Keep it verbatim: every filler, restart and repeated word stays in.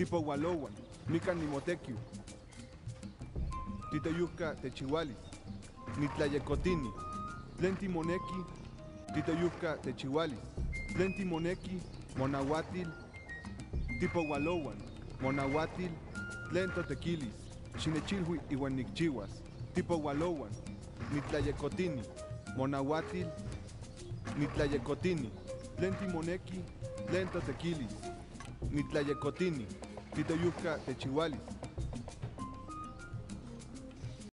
tipo Walowan, Mikan Nimotekiu, Titoyuca Techihualis, Nitlayecotini, Tlenti Moneki, Titoyuca Techihualis, Tlenti Moneki, Monahuatil, tipo Walowan, Monahuatil, Tlento Tequilis, Xinechilhui iuan Nikchihuas, tipo Walowan, Nitlayecotini, Monahuatil, Nitlayecotini, Tlenti Moneki, Tlento Tequilis, Nitlayecotini, Titoyuca Techihualis,